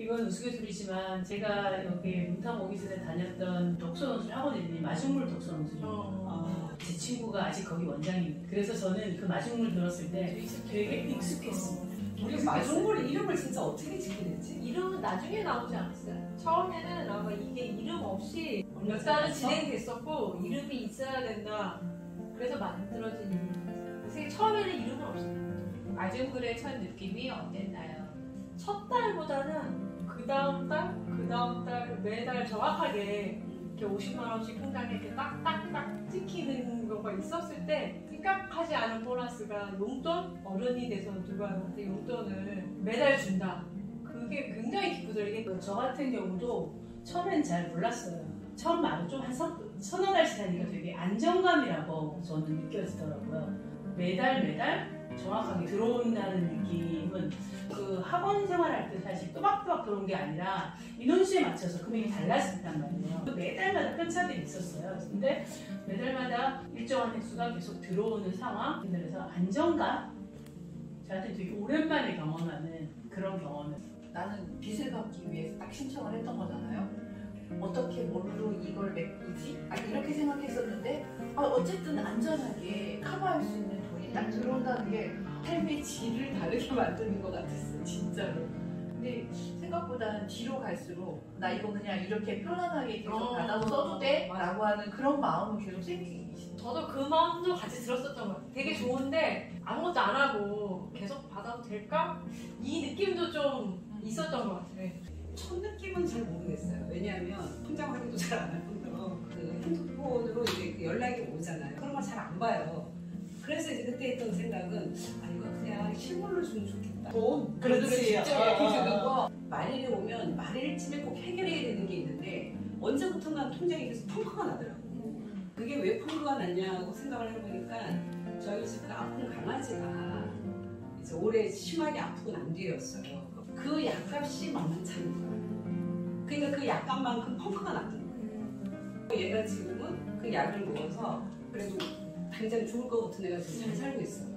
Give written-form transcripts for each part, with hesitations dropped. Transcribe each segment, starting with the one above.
이건 우스갯소리지만 제가 여기 문탐오기실에 다녔던 독서논술 학원이더니 마중물 독서논술이에요. 제 친구가 아직 거기 원장입니다. 그래서 저는 그 마중물 들었을 때 되게 익숙했습니다. 우리 마중물 이름을 진짜 어떻게 짓게 됐지? 이름은 나중에 나오지 않았어요. 처음에는 아마 이게 이름 없이 몇 달은 진행됐었고 이름이 있어야 된다. 그래서 만들어진 이름이었어요. 그래서 처음에는 이름은 없었어요. 마중물의 첫 느낌이 어땠나요? 첫 달보다는 그 다음 달 매달 정확하게 이렇게 50만 원씩 통장에 이렇게 딱딱딱 찍히는 거가 있었을 때 생각하지 않은 보너스가 용돈? 어른이 돼서 누가 나한테 용돈을 매달 준다. 그게 굉장히 기쁘더라고요. 저 같은 경우도 처음엔 잘 몰랐어요. 처음 말은 좀 한 서너 달씩 하니까 되게 안정감이라고 저는 느껴지더라고요. 매달 정확하게 들어온다는 느낌은 그 학원 생활할 때 사실 또박또박 들어온 게 아니라 인원수에 맞춰서 금액이 달랐단 말이에요. 매달마다 편차들이 있었어요. 근데 매달마다 일정한 횟수가 계속 들어오는 상황, 그래서 안정감? 저한테 되게 오랜만에 경험하는 그런 경험을. 나는 빚을 갚기 위해서 딱 신청을 했던 거잖아요. 어떻게 뭘로 이걸 메꾸지? 이렇게 생각했었는데 어쨌든 안전하게 커버할 수 있는 돈이 딱 들어온다는 게 삶의 질을 다르게 만드는 것 같았어, 진짜로. 근데 생각보다는 뒤로 갈수록 나 이거 그냥 이렇게 편안하게 계속 받아서 써도 돼? 라고 하는 그런 마음은 계속 생기기 시작해. 저도 그 마음도 같이 들었었던 것 같아요. 되게 좋은데 아무것도 안 하고 계속 받아도 될까? 이 느낌도 좀 있었던 것 같아요. 첫 느낌은 잘 모르겠어요. 왜냐하면 통장 확인도 잘 안 하고요. 그 핸드폰으로 이제 그 연락이 오잖아요. 그런 걸 잘 안 봐요. 그래서 이제 그때 했던 생각은 이거 그냥 실물로 주면 좋겠다. 돈? 그렇지. 직접 이렇게 주는 거. 말일이 오면 말일쯤에 꼭 해결해야 되는 게 있는데 언제부턴가 통장에 계속 펑크가 나더라고요. 그게 왜 펑크가 났냐고 생각을 해보니까 저희 집 그 아픈 강아지가 이제 올해 심하게 아프고 난 뒤였어요. 그 약값이 만만치 않은 거야. 그러니까 그 약값만큼 펑크가 났던 거예요. 얘가 지금은 그 약을 먹어서 그래도 당장 죽을 것 같은 애가 지금 잘 살고 있어요.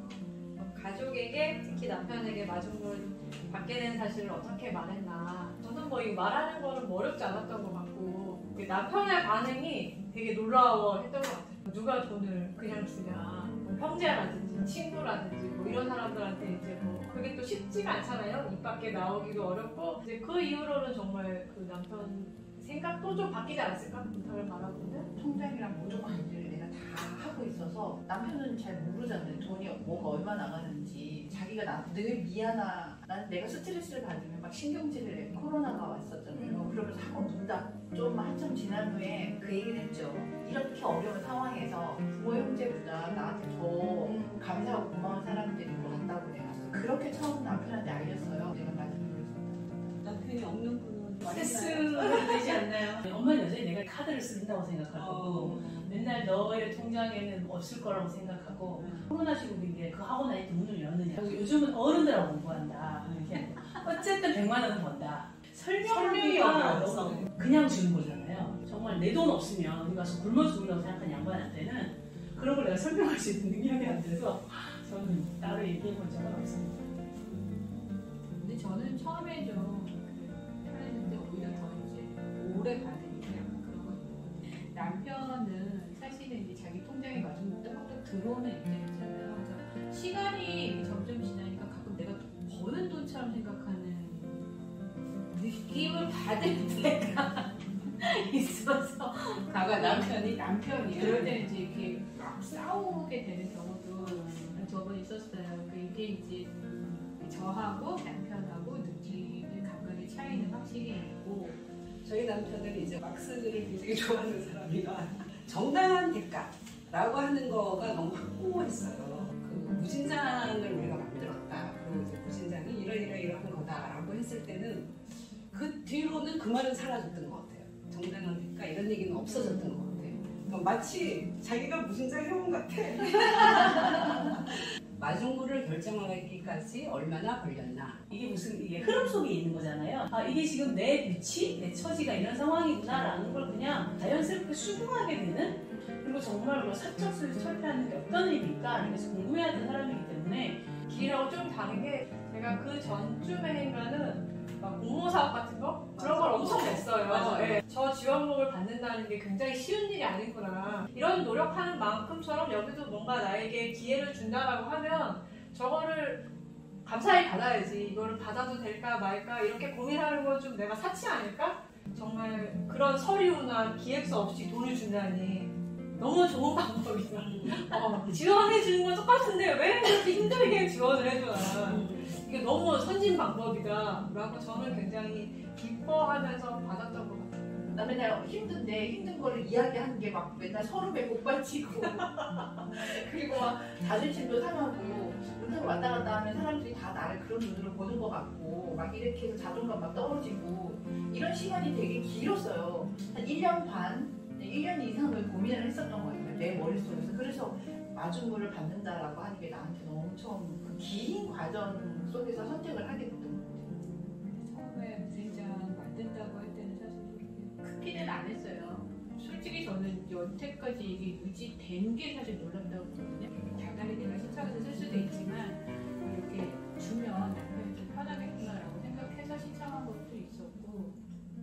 가족에게, 특히 남편에게 마중물 받게 된 사실을 어떻게 말했나. 저는 뭐 이거 말하는 거는 어렵지 않았던 것 같고 남편의 반응이 되게 놀라워했던 것 같아요. 누가 돈을 그냥 주냐. 뭐 형제라든지 친구라든지 뭐 이런 사람들한테 이제 뭐 그게 또 쉽지가 않잖아요. 입 밖에 나오기도 어렵고 이제 그 이후로는 정말 그 남편 생각도 좀 바뀌지 않았을까? 남편을 바라보면 통장이랑 모든 관리를 내가 다 하고 있어서 남편은 잘 모르잖아요. 돈이 뭐가 얼마 나가는지. 자기가 나한테 늘 미안한 내가 스트레스를 받으면 막 신경질을 내. 코로나가 왔었잖아요. 그러면서 학원 문다. 좀 한참 지난 후에 그 얘기를 했죠. 이렇게 어려운 상황에서 부모 형제보다 나한테 더 감사하고 고마운 사람들인 것 같다고 내가 그렇게 처음 남편한테 알렸어요. 내가 말씀드렸습니다. 남편이 없는 분은 스트레스가 되지 않나요? 엄마는 여전히 내가 카드를 쓴다고 생각할 거고 맨날 너의 통장에는 없을 거라고 생각하고 코로나 시국인데 그 학원 아직도 문을 여느냐. 요즘은 어른들하고 공부한다. 이렇게 어쨌든 100만 원은 번다. 설명하기가 너무 그냥 주는 거잖아요. 정말 내 돈 없으면 우리 가서 굶어 죽는다고 생각하는 양반한테는 그런 걸 내가 설명할 수 있는 능력이 안 돼서 저는 따로 얘기해 본 적은 없습니다. 근데 저는 처음에 좀 편했는데 오히려 더 이제 오래 받으니까 약간 그런 거 있고 남편은 사실은 이제 자기 통장에 맞으면 또박또 들어오는 입장이잖아요. 그래서 시간이 점점 지나니까 가끔 내가 버는 돈처럼 생각하는 느낌을 받을 때가 있어서 남편이 그럴 때 이제 이렇게 막 싸우게 되는 경우도 몇 번 있었어요. 이게 이제 저하고 남편하고 느낌의 감각의 차이는 확실히 있고 저희 남편은 이제 막스를 굉장히 좋아하는 사람이라 정당한 대가라고 하는 거가 너무 확고했어요. 그 무진장을 우리가 만들었다. 그리고 이제 무진장이 이러이러이러한 거다라고 했을 때는 그 뒤로는 그 말은 사라졌던 것 같아요. 정당한 대가 이런 얘기는 없어졌던 것 같아요. 마치 자기가 무진장 해온 같아. 마중물을 결정하기까지 얼마나 걸렸나. 이게 무슨 흐름 속에 있는 거잖아요. 이게 지금 내 위치, 내 처지가 이런 상황이구나라는 걸 그냥 자연스럽게 수긍하게 되는, 그리고 정말 사적수에서 철폐하는 게 어떤 의미일까 그래서 궁금해하던 사람이기 때문에. 길하고 좀 다른 게 제가 그 전쯤에 인가는 막 공모 사업 같은 거 그런 걸 엄청 냈어요. 맞아요. 예. 저 지원금을 받는다는 게 굉장히 쉬운 일이 아니구나. 이런 노력하는 만큼처럼 여기도 뭔가 나에게 기회를 준다라고 하면 저거를 감사히 받아야지. 이거를 받아도 될까 말까 이렇게 고민하는 건 좀 내가 사치 아닐까? 정말 그런 서류나 기획서 없이 돈을 준다니 너무 좋은 방법이다. 지원해주는 건 똑같은데 왜 그렇게 힘들게 지원을 해주나. 이게 너무 선진 방법이다 라고 저는 굉장히 기뻐하면서 받았던 것 같아요. 나 맨날 힘든 거를 이야기하는 게 막 맨날 서름에 복받치고 그리고 막 자존심도 상하고 못하고 왔다 갔다 하면 사람들이 다 나를 그런 눈으로 보는 것 같고 막 이렇게 해서 자존감 막 떨어지고 이런 시간이 되게 길었어요. 한 1년 반, 1년 이상을 고민을 했었던 것 같아요. 내 머릿속에서. 그래서 마중물을 받는다라고 하는 게 나한테는 엄청 그 긴 과정 속에서 선택을 하게 됐던 것 같아요. 처음에 무진장 만든다고 할 때는 사실 크게는 안 했어요. 솔직히 저는 여태까지 이게 유지된 게 사실 놀랍다고 보거든요. 당연히 내가 신청해서 쓸 수도 있지만 이렇게 주면 남편이 좀 편하겠구나라고 생각해서 신청한 것도 있었고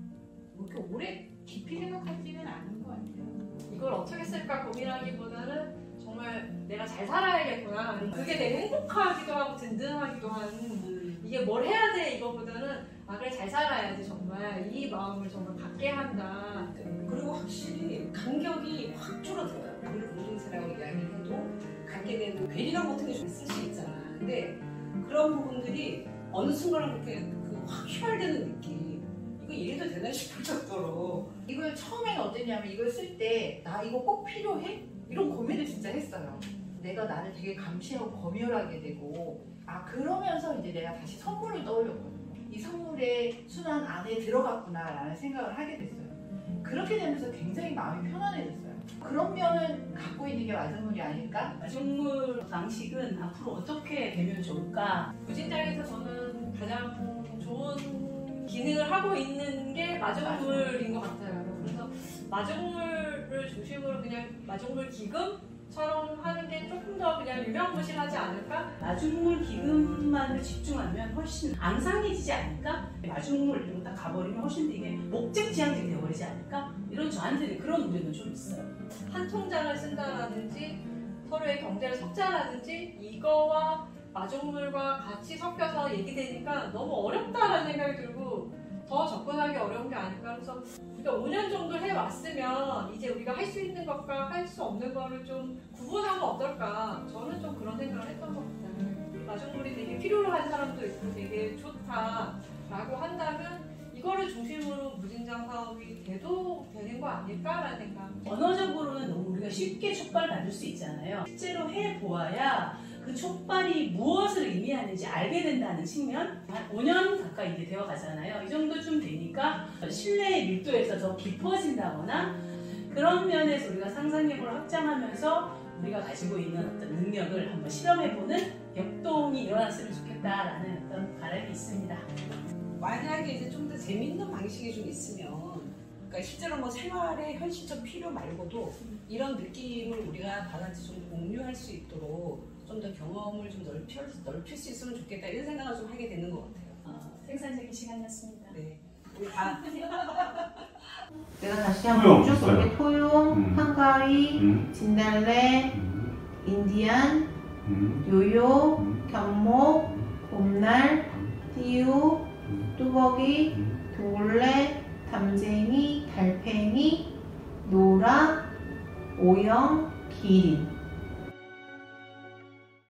뭐 이렇게 오래 깊이 생각하지는 않은 것 같아요. 이걸 어떻게 쓸까 고민하기보다는 정말 내가 잘 살아야겠구나. 그게 되게 행복하기도 하고 든든하기도 한 이게 뭘 해야 돼 이거보다는 아 그래 잘 살아야지 정말 이 마음을 정말 갖게 한다. 그리고 확실히 간격이 확 줄어들어요. 아무리 공동체라고 이야기를 해도 갖게 되는 괴리감 같은 게 좀 있을 수 있잖아. 근데 그런 부분들이 어느 순간 그렇게 확 휘발되는 느낌. 이거 이래도 되나 싶을 정도로. 이걸 처음에는 어땠냐면 이걸 쓸 때 나 이거 꼭 필요해? 이런 고민을 진짜 했어요. 내가 나를 되게 감시하고 검열하게 되고 아 그러면서 이제 내가 다시 선물을 떠올렸거든요. 이 선물의 순환 안에 들어갔구나 라는 생각을 하게 됐어요. 그렇게 되면서 굉장히 마음이 편안해졌어요. 그런 면을 갖고 있는 게 마중물이 아닐까? 마중물 방식은 앞으로 어떻게 되면 좋을까? 무진장에서 저는 가장 좋은 기능을 하고 있는 게 마중물인 것 같아요. 그래서 마중물을 중심으로 그냥 마중물 기금처럼 하는 게 조금 더 그냥 유명무실하지 않을까? 마중물 기금만을 집중하면 훨씬 앙상해지지 않을까? 마중물 이런 거 딱 가버리면 훨씬 더 이게 목적지향적이 되어버리지 않을까? 이런 저한테는 그런 우려는 좀 있어요. 한 통장을 쓴다라든지 서로의 경제를 섞자라든지 이거와 마중물과 같이 섞여서 얘기되니까 너무 어렵다라는 생각이 들고 더 접근하기 어려운 게 아닐까. 그래서 우리가 5년 정도 해왔으면 이제 우리가 할 수 있는 것과 할 수 없는 거를 좀 구분하면 어떨까. 저는 좀 그런 생각을 했던 것 같아요. 마중물이 되게 필요로 한 사람도 있고 되게 좋다라고 한다면 이거를 중심으로 무진장 사업이 돼도 되는 거 아닐까라는 생각. 언어적으로는 너무 우리가 쉽게 촉발을 받을 수 있잖아요. 실제로 해보아야 그 촉발이 무엇을 의미하는지 알게 된다는 측면, 한 5년 가까이 이제 되어 가잖아요. 이 정도쯤 되니까 신뢰의 밀도에서 더 깊어진다거나 그런 면에서 우리가 상상력을 확장하면서 우리가 가지고 있는 어떤 능력을 한번 실험해보는 역동이 일어났으면 좋겠다라는 어떤 바람이 있습니다. 만약에 이제 좀 더 재밌는 방식이 좀 있으면, 그러니까 실제로 뭐 생활의 현실적 필요 말고도 이런 느낌을 우리가 다 같이 좀 공유할 수 있도록 좀 더 경험을 좀 넓힐 수 있으면 좋겠다 이런 생각을 좀 하게 되는 것 같아요. 생산적인 시간이었습니다. 네. 우리 다 내가 다시 한번 쭉 토용, 헝가리, 진달래, 인디안, 요요, 견목, 봄날, 띠우, 뚜벅이, 돌레, 담쟁이, 달팽이, 노라, 오영, 기린.